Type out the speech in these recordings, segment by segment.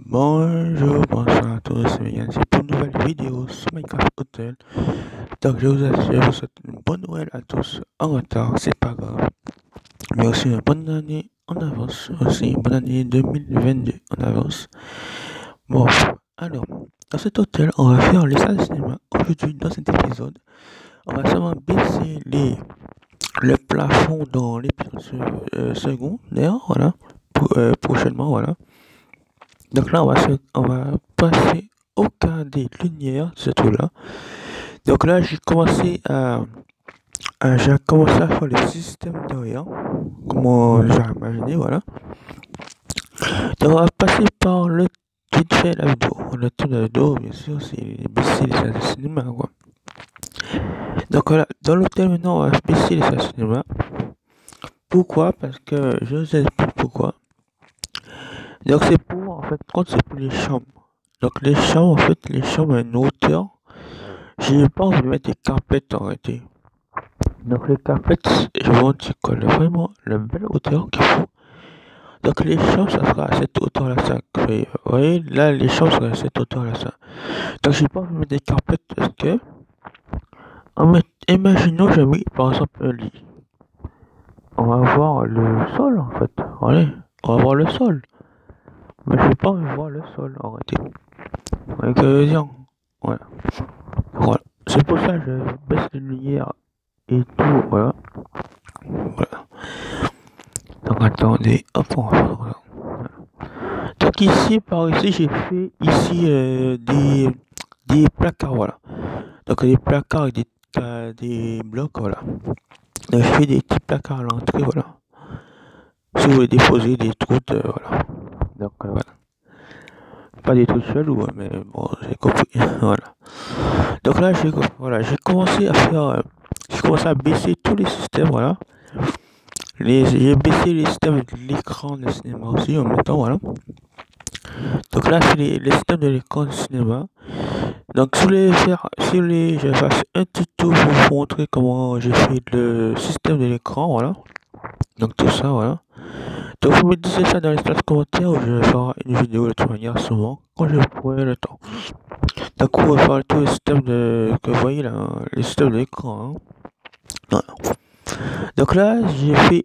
Bonjour, bonsoir à tous, c'est Megan, c'est pour une nouvelle vidéo sur Minecraft Hotel. Donc je vous souhaite une bonne Noël à tous en retard, c'est pas grave. Mais aussi une bonne année en avance, aussi une bonne année 2022 en avance. Bon, alors, dans cet hôtel, on va faire les salles de cinéma. Aujourd'hui, dans cet épisode, on va seulement baisser le plafond dans l'épisode secondaire, voilà, prochainement, voilà. Donc là, on va passer au cas des lumières, ce truc-là. Donc là, j'ai commencé à faire le système derrière, comment j'ai imaginé, voilà. Donc on va passer par le vite fait la vidéo. Le tour de la vidéo, bien sûr, c'est baisser les salles de cinéma, quoi. Donc voilà, dans l'hôtel maintenant, on va baisser les salles de cinéma. Pourquoi? Parce que je vous explique pourquoi. Donc c'est pour, en fait, quand c'est pour les chambres. Donc les chambres, en fait, les chambres à une hauteur. J'ai pas envie de mettre des carpettes en réalité. Donc les carpettes, je vais dire colle vraiment la belle hauteur qu'il faut. Donc les chambres, ça sera à cette hauteur-là, ça. Vous voyez, là, les chambres seraient à cette hauteur-là, ça. Donc j'ai pas envie de mettre des carpettes parce que, imaginons, j'ai mis par exemple un lit. On va voir le sol en fait. Allez, on va voir le sol. Mais je n'ai pas envie de voir le sol en réalité. Vous voyez ce que je veux dire? Voilà. Voilà. C'est pour ça que je baisse les lumières et tout, voilà. Voilà. Donc attendez, hop, on va faire voilà. Donc ici, par ici, j'ai fait ici des placards, voilà. Donc des placards avec des blocs, voilà. Donc je fais des petits placards à l'entrée, voilà. Si vous voulez déposer des trucs, voilà. Donc voilà. Pas des trucs chelous, mais bon, j'ai compris, voilà. Donc là, j'ai commencé à faire, j'ai commencé à baisser tous les systèmes, voilà. J'ai baissé les systèmes de l'écran de cinéma aussi en même temps, voilà. Donc là, c'est les systèmes de l'écran de cinéma. Donc, je vais faire un tuto pour vous montrer comment j'ai fait le système de l'écran, voilà. Donc tout ça, voilà. Donc vous me dites ça dans l'espace commentaire ou je vais faire une vidéo de toute manière souvent quand je pourrai le temps. Donc on va faire tout le système que vous voyez là, le système de l'écran. Hein. Voilà. Donc là, j'ai fait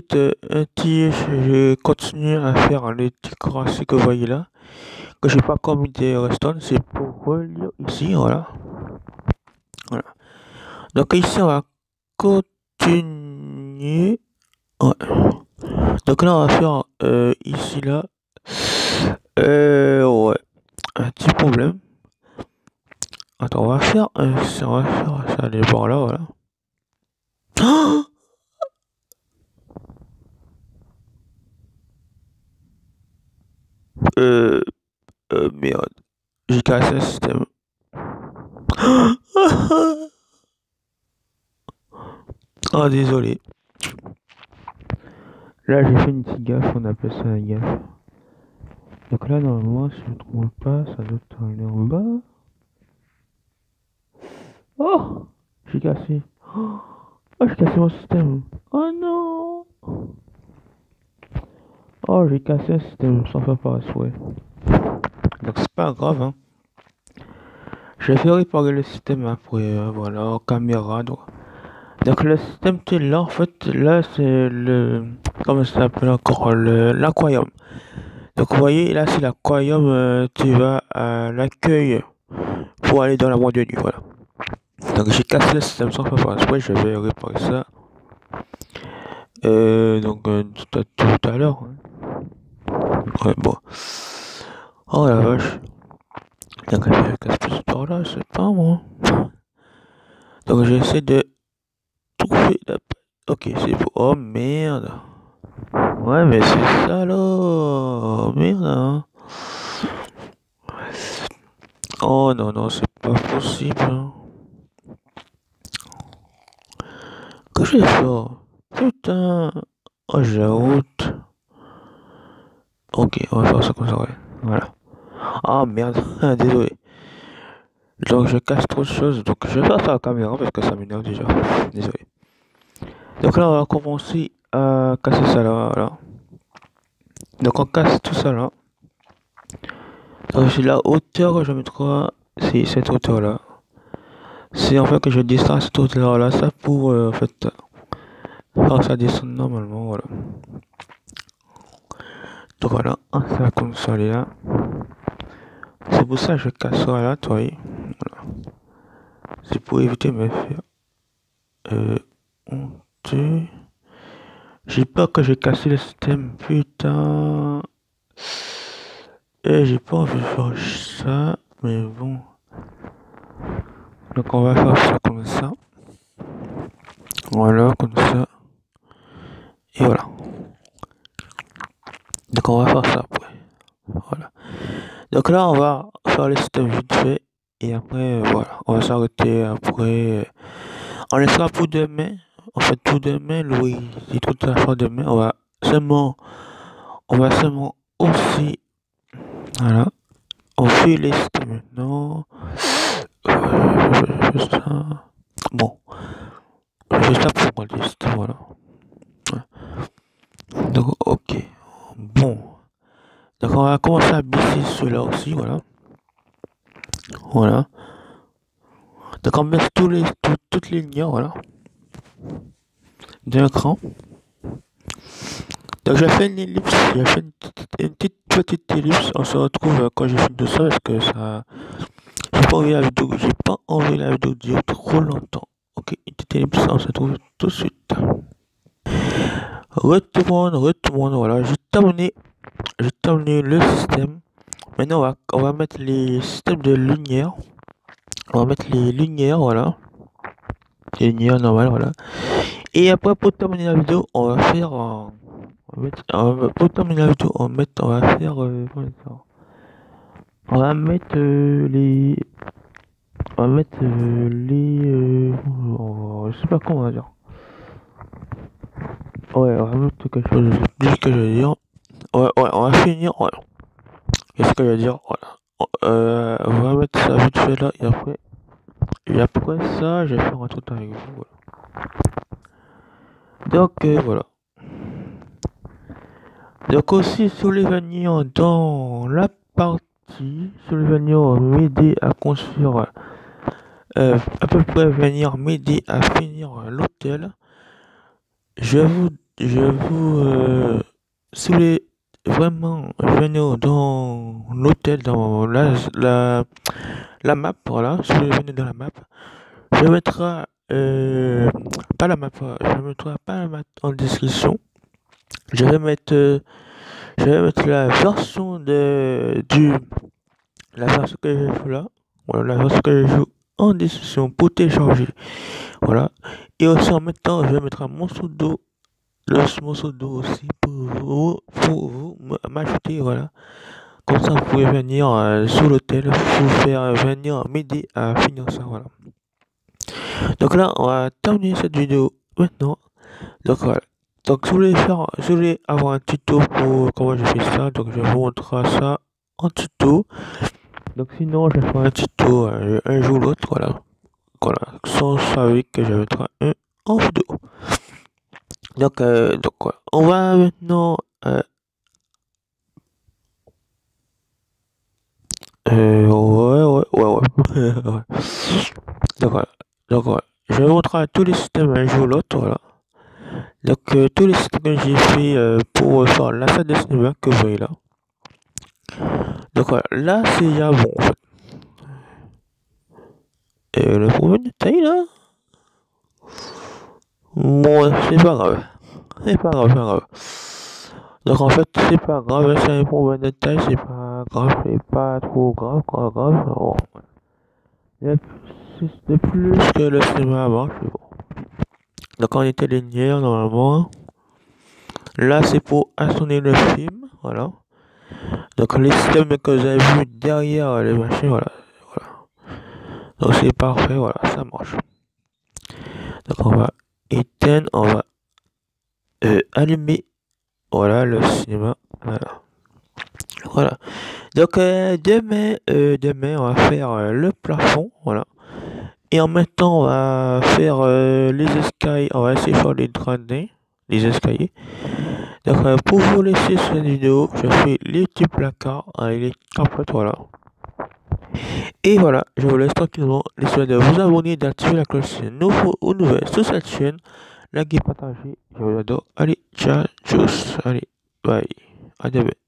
je continue à faire le petit tracé que vous voyez là, que j'ai pas commis des restants, c'est pour relire ici, voilà. Voilà. Donc ici, on va continuer. Ouais. Donc là, on va faire ici là. Ouais. Un petit problème. Attends, on va faire ça, aller par là, voilà. Merde. J'ai cassé le système. Oh, désolé. Là, j'ai fait une petite gaffe, on appelle ça une gaffe. Donc là, normalement, si je ne trouve pas, ça doit aller en bas. Oh! J'ai cassé. Oh, j'ai cassé mon système. Oh non! Oh, j'ai cassé un système sans faire par souhait. Donc c'est pas grave, hein. Je vais réparer le système après, voilà, caméra. Donc le système qui est là, en fait, là c'est le, comment ça s'appelle encore, l'aquarium. Donc vous voyez, là c'est l'aquarium, tu vas à l'accueil pour aller dans la boîte de nuit, voilà. Donc j'ai cassé le système sans faire par souhait, je vais réparer ça. Donc tout à l'heure. Hein. Ouais, bon. Oh la vache. Donc elle casse plus ce temps là, c'est pas moi. Donc j'essaie de trouver la... Ok, c'est bon. Oh merde. Ouais, mais c'est ça là. Oh merde. Hein. Oh non, non, c'est pas possible. Hein. Que je vais faire? Putain. Oh, j'ai la route. Ok, on va faire ça comme ça, ouais. Voilà. Ah merde, désolé. Donc je casse trop de choses, donc je vais faire ça à la caméra parce que ça m'énerve déjà. Désolé. Donc là on va commencer à casser ça là, voilà. Donc on casse tout ça là. C'est la hauteur que je mettrai, c'est cette hauteur-là. C'est en fait que je descends à cette hauteur-là, ça pour en fait faire ça descendre normalement, voilà. Donc voilà, ça comme ça est là. C'est pour ça que je casse ça là, toi. Voilà. C'est pour éviter de me faire honteux. J'ai peur que j'ai cassé le système, putain. Et j'ai pas envie de faire ça, mais bon. Donc on va faire ça comme ça. Voilà, comme ça. Et voilà. Donc on va faire ça après. Voilà. Donc là on va faire le système vite fait. Et après, voilà. On va s'arrêter après. On laissera pour demain. En fait, pour demain, Louis, c'est tout à faire demain. On va seulement aussi. Voilà. On fait les systèmes maintenant. Je fais ça. Bon. Je fais ça pour moi, les systèmes, voilà. Donc, ok. Bon. Donc, on va commencer à baisser ceux-là aussi, voilà. Voilà. Donc, on baisse toutes les lignes, voilà. D'un cran. Donc, j'ai fait une ellipse. J'ai fait une petite ellipse. On se retrouve quand j'ai fini tout ça parce que ça. J'ai pas envie la vidéo dure trop longtemps. Ok, une petite ellipse, on se retrouve tout de suite. Retourne, voilà. J'ai terminé le système. Maintenant, on va mettre les systèmes de lumière. On va mettre les lumières, voilà. Les lumières normales, voilà. Et après, pour terminer la vidéo, on va faire. Pour terminer la vidéo, on va faire. On va mettre les. On va mettre les. Je sais pas comment on va dire. Ouais, on va mettre quelque chose. Je sais plus ce que je vais dire. Ouais, on va finir. Ouais. Qu'est-ce que je vais dire? Voilà. On va mettre ça vite fait là. Et après ça, je vais faire un truc avec vous. Voilà. Donc, voilà. Donc, aussi, si vous voulez venir dans la partie, si vous voulez venir m'aider à construire, à peu près venir m'aider à finir l'hôtel, je vous, si vous voulez vraiment venir dans l'hôtel, dans la map, voilà, si vous voulez venir dans la map, je mettrai, pas la map, je mettrai pas la map en description. Je vais mettre la version la version que je joue là. Voilà, la version que je joue en description pour télécharger. Voilà. Et aussi en même temps, je vais mettre un morceau d'eau. Le morceau d'eau aussi pour vous m'ajouter, voilà. Comme ça, vous pouvez venir sur l'hôtel, vous faire venir m'aider à finir ça, voilà. Donc là, on va terminer cette vidéo maintenant. Donc voilà. Donc si vous voulez avoir un tuto pour comment je fais ça, donc je vous montrerai ça en tuto. Donc sinon, je ferai un tuto un jour ou l'autre, voilà. Voilà, sans savoir que je mettrai un en vidéo. Donc voilà. On va maintenant ouais. Donc voilà. Donc voilà. Je vais montrer tous les systèmes un jour ou l'autre, voilà. Donc tous les systèmes que j'ai fait pour faire la salle de cinéma que vous voyez là. Donc voilà, là c'est déjà bon en fait. Et le problème de taille là. Bon, c'est pas grave. C'est pas grave. Donc en fait, c'est pas grave, c'est un problème de taille, c'est pas grave, c'est pas trop grave. Bon. C'est plus que le cinéma avant, c'est bon. Donc on était linéaire normalement. Là c'est pour assurer le film, voilà. Donc les systèmes que vous avez vu derrière les machines, voilà. Donc c'est parfait, voilà, ça marche. Donc on va éteindre, on va allumer, voilà, le cinéma, voilà. Donc demain on va faire le plafond, voilà. Et en même temps on va faire les escaliers, on va essayer de faire les les escaliers. Donc pour vous laisser cette vidéo, je fais les petits placards avec les carpettes, voilà. Et voilà, je vous laisse tranquillement. N'essayez de vous abonner, d'activer la cloche si nouveau ou nouvelle sur cette chaîne. Likez, partagez, je vous adore. Allez, ciao, tchuss, allez, bye, à demain.